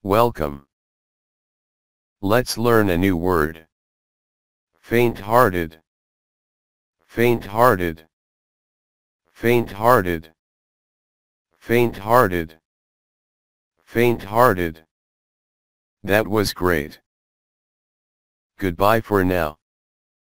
Welcome. Let's learn a new word. Faint-hearted. Faint-hearted. Faint-hearted. Faint-hearted. Faint-hearted. That was great. Goodbye for now.